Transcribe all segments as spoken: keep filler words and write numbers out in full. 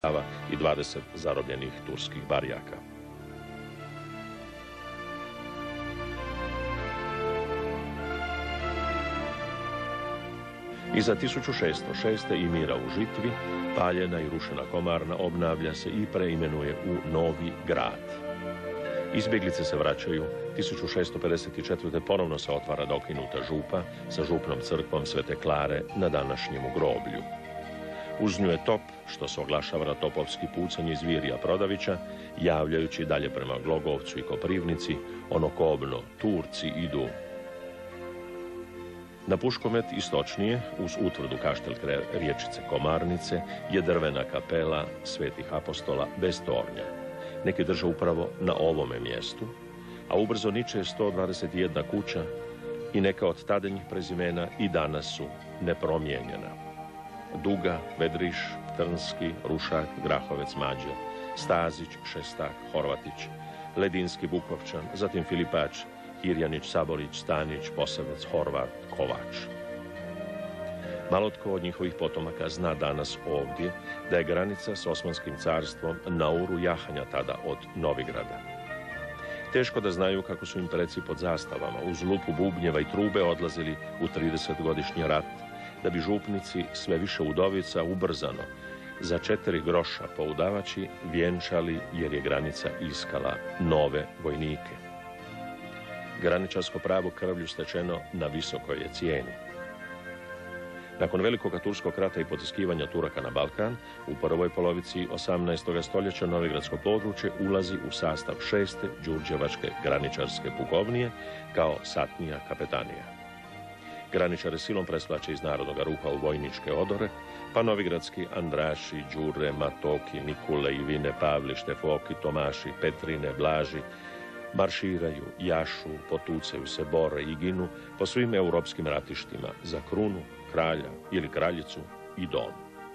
i dvadeset zarobljenih turskih barijaka. Iza tisuću šesto šeste i mira u Žitvi, paljena i rušena Komarna obnavlja se i preimenuje u Novi Grad. Izbjeglice se vraćaju, tisuću šesto pedeset četvrte ponovno se otvara dokinuta župa sa župnom crkvom Svete Klare na današnjemu groblju. Uz nju je top, što se oglašava na topovski pucanj iz Virija Prodavića, javljajući dalje prema Glogovcu i Koprivnici, ono kobno, Turci idu. Na Puškomet istočnije, uz utvrdu kaštel kraj riječice Komarnice, je drvena kapela Svetih apostola bez tornja. Neki drže upravo na ovome mjestu, a ubrzo niče sto dvadeset jedna kuća i neka od tadenjih prezimena i danas su nepromijenjena. Duga, Vedriš, Trnski, Rušak, Grahovec, Mađe, Stazić, Šestak, Horvatić, Ledinski, Bukovčan, zatim Filipač, Hirjanić, Saborić, Stanić, Posavec, Horvat, Kovač. Malo tko od njihovih potomaka zna danas ovdje da je granica s Osmanskim carstvom na uru jahanja tada od Novigrada. Teško da znaju kako su im preci pod zastavama uz lupu bubnjeva i trube odlazili u tridesetgodišnji rat, da bi župnici sve više udovica ubrzano za četiri groša po udavači vjenčali jer je granica iskala nove vojnike. Graničarsko pravo krvlju stečeno na visokoj je cijeni. Nakon velikog turskog rata i potiskivanja Turaka na Balkan, u prvoj polovici osamnaestog stoljeća Novigradsko područje ulazi u sastav šeste Đurđevačke graničarske pukovnije kao satnija kapetanija. Graničare silom preslače iz narodnog ruha u vojničke odore, pa novigradski Andraši, Đure, Matoki, Nikule, Ivine, Pavli, Štefoki, Tomaši, Petrine, Blaži marširaju, jašu, potucaju se, bore i ginu po svim europskim ratištima za krunu, kralja ili kraljicu i dom.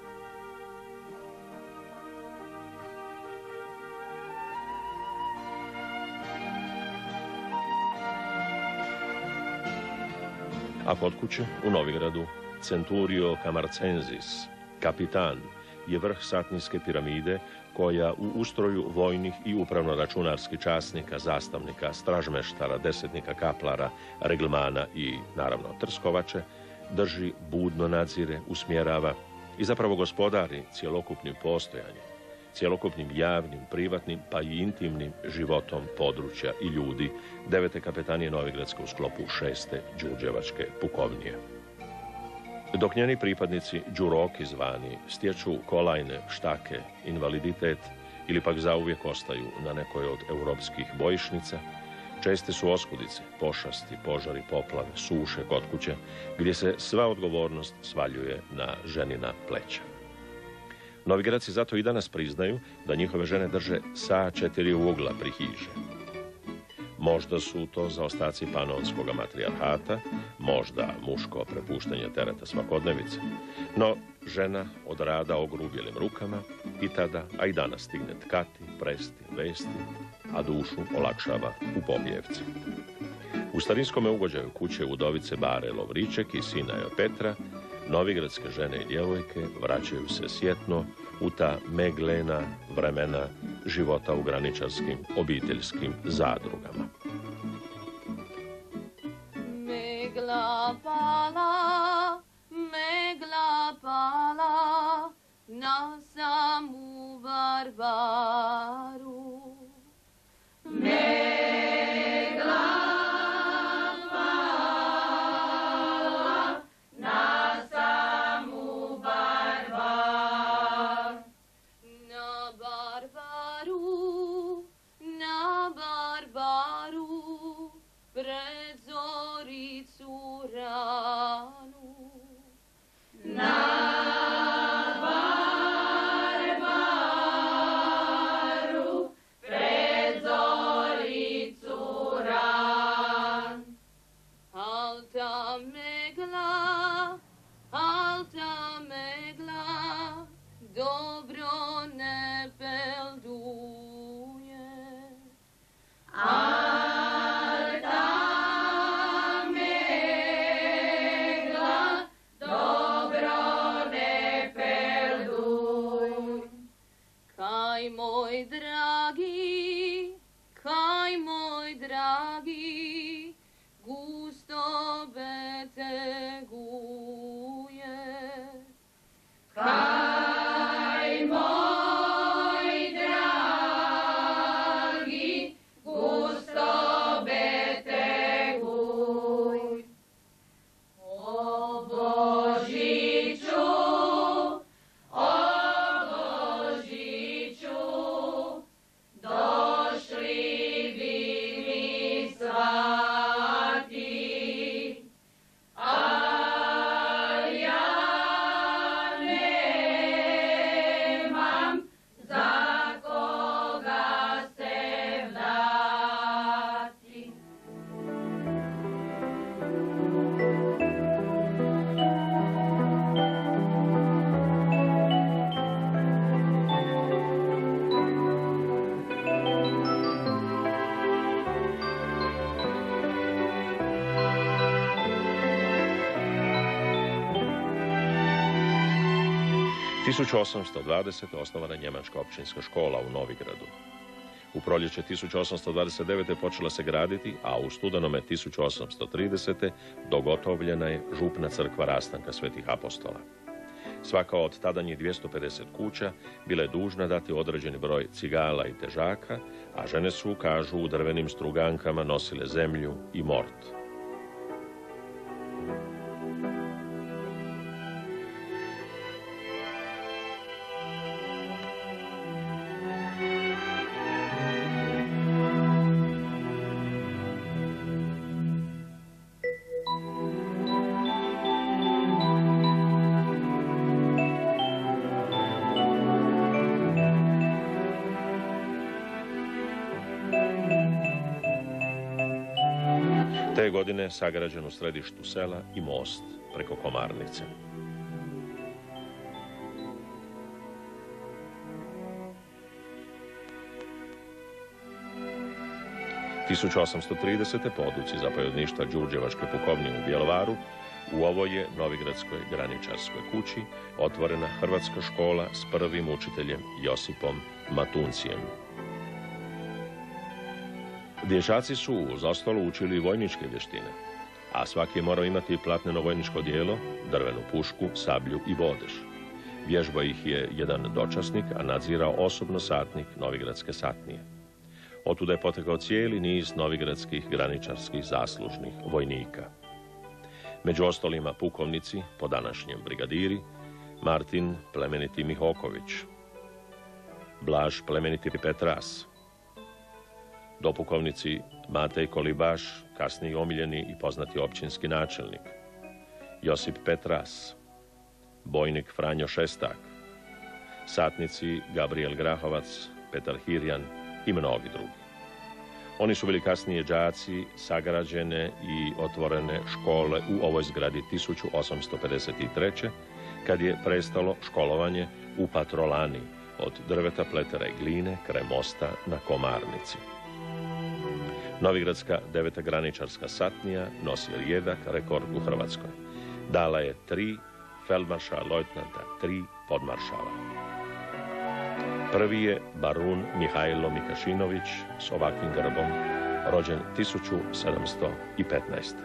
A kod kuće u Novigradu Centurio Camarcensis, kapitan, je vrh satnijske piramide koja u ustroju vojnih i upravno-računarskih časnika, zastavnika, stražmeštara, desetnika, kaplara, reglmana i, naravno, trskovače, drži, budno nadzire, usmjerava i zapravo gospodari cjelokupnim postojanjem, cjelokupnim javnim, privatnim pa i intimnim životom područja i ljudi devete kapetanije Novigradske u sklopu šeste Đurđevačke pukovnije. Dok njeni pripadnici, đuroki zvani, stječu kolajne, štake, invaliditet ili pak zauvijek ostaju na nekoj od europskih bojišnica, česte su oskudice, pošasti, požari, poplave, suše kod kuće, gdje se sva odgovornost svaljuje na ženina pleća. Novigradci zato i danas priznaju da njihove žene drže sa četiri ugla pri hiže. Možda su to zaostaci panonskog matrijarhata, možda muško prepuštanje tereta svakodnevice, no žena od rada ogrubjelim rukama i tada, a i danas stigne tkati, presti, vesti, a dušu olakšava u pobjevci. U starinskome ugođaju kuće udovice Bare Lovriček i sina joj Petra, novigradske žene i djevojke vraćaju se sjetno u ta meglena vremena života u graničarskim obiteljskim zadrugama. Megla pala, megla pala na samu Varvaru. Megla Na Barbar kaj moj dragi, kaj moj dragi, gusto beteguje. Kaj moj dragi, gusto beteguj. O Božiću, o Božiću, došli bi mi svati, a ja nemam za koga se vdati. tisuću osamsto dvadesete. osnovana njemačka općinska škola u Novigradu. U proljeće tisuću osamsto dvadeset devete. počela se graditi, a u studenome tisuću osamsto tridesete. dogotovljena je župna crkva rastanka svetih apostola. Svaka od tadanjih dvjesto pedeset kuća bila je dužna dati određeni broj cigala i težaka, a žene su, kažu, u drvenim strugankama nosile zemlju i mort. Te godine sagrađen u središtu sela i most preko Komarnice. tisuću osamsto tridesete. po odluci zapovjedništva Đurđevačke pukovnije u Bjelovaru, u ovoj je novigradskoj graničarskoj kući otvorena hrvatska škola s prvim učiteljem Josipom Matuncijem. Dječaci su uz ostalo učili vojničke vještine, a svaki je morao imati platneno vojničko dijelo, drvenu pušku, sablju i vodež. Vježbao ih je jedan dočasnik, a nadzirao osobno satnik novigradske satnije. Otuda je potekao cijeli niz novigradskih graničarskih zaslužnih vojnika. Među ostalima pukovnici, po današnjem brigadiri, Martin plemeniti Mihoković, Blaž plemeniti Petras, dopukovnici Matej Kolibaš, kasniji omiljeni i poznati općinski načelnik, Josip Petras, bojnik Franjo Šestak, satnici Gabriel Grahovac, Petar Hirjan i mnogi drugi. Oni su bili kasnije đaci sagrađene i otvorene škole u ovoj zgradi tisuću osamsto pedeset treće. kad je prestalo školovanje u Patrolani od drveta, pletera i gline kraj mosta na Komarnici. Novigradska deveta graničarska satnija nosi rijedak rekord u Hrvatskoj. Dala je tri feldmaršala lojtnanta, tri podmaršala. Prvi je barun Mihajlo Mikašinović s ovakvim grbom, rođen tisuću sedamsto petnaeste.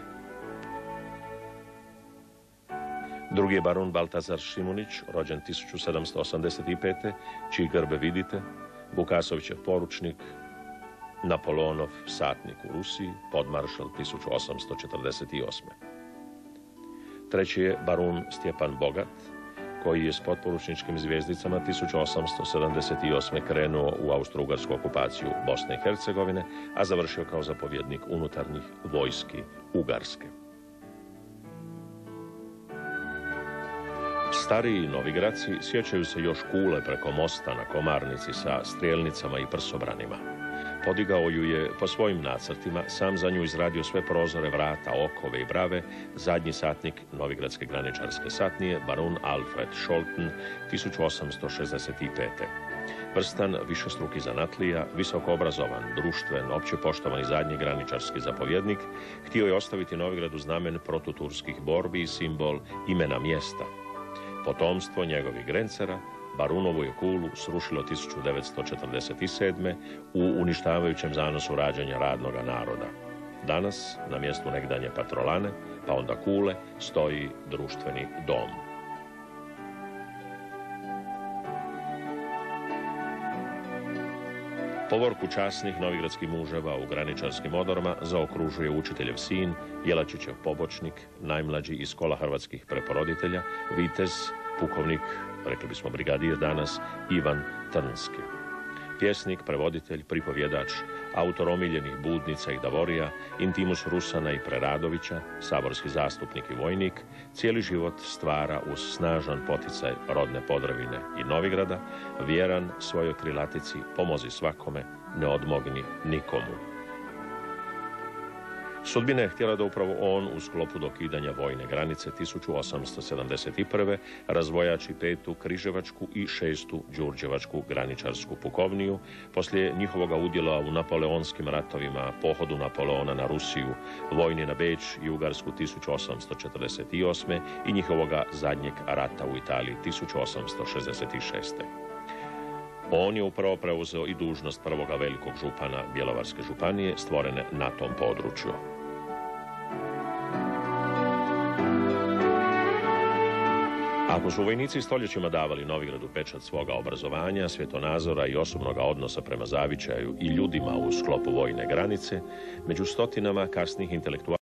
Drugi je barun Baltazar Šimunić, rođen tisuću sedamsto osamdeset pete, čiji grbe vidite, Vukasovićev poručnik, Napoleonov satnik u Rusiji, podmaršal tisuću osamsto četrdeset osme. Treći je barun Stjepan Bogat, koji je s potporučničkim zvijezdicama tisuću osamsto sedamdeset osme krenuo u austro-ugarsku okupaciju Bosne i Hercegovine, a završio kao zapovjednik unutarnjih vojski Ugarske. Stariji Novigraci sjećaju se još kule preko mosta na Komarnici sa strijelnicama i prsobranima. Podigao ju je po svojim nacrtima, sam za nju izradio sve prozore, vrata, okove i brave, zadnji satnik Novigradske graničarske satnije, barun Alfred Scholten, tisuću osamsto šezdeset pete. Vrstan, višestruki zanatlija, visoko obrazovan, društven, opće poštovan i zadnji graničarski zapovjednik, htio je ostaviti Novigradu znamen protuturskih borbi i simbol imena mjesta. Potomstvo njegovih grencera Barunovu je kulu srušilo tisuću devetsto četrdeset sedme. u uništavajućem zanosu rađanja radnoga naroda. Danas, na mjestu nekdanje patrolane, pa onda kule, stoji društveni dom. Povorku časnih novigradskih muževa u graničarskim odorama zaokružuje učiteljev sin, Jelačićev pobočnik, najmlađi iz kola hrvatskih preporoditelja, vitez, pukovnik, rekli bismo brigadir danas, Ivan Trnski. Pjesnik, prevoditelj, pripovjedač, autor omiljenih Budnica i Davorija, intimus Rusana i Preradovića, saborski zastupnik i vojnik, cijeli život stvara uz snažan poticaj rodne Podravine i Novigrada, vjeran svojoj krilatici pomozi svakome, ne odmogni nikomu. Sudbina je htjela da upravo on u sklopu dokidanja vojne granice tisuću osamsto sedamdeset prve. razvojači petu Križevačku i šestu Đurđevačku graničarsku pukovniju, poslije njihovoga udjela u napoleonskim ratovima, pohodu Napoleona na Rusiju, vojni na Beč i Ugarsku tisuću osamsto četrdeset osme. i njihovoga zadnjeg rata u Italiji tisuću osamsto šezdeset šeste. On je upravo preuzeo i dužnost prvoga velikog župana Bjelovarske županije, stvorene na tom području. Ako su vojnici stoljećima davali Novigradu pečat svoga obrazovanja, svjetonazora i osobnoga odnosa prema zavičaju i ljudima u sklopu vojne granice, među stotinama kasnih intelektualaca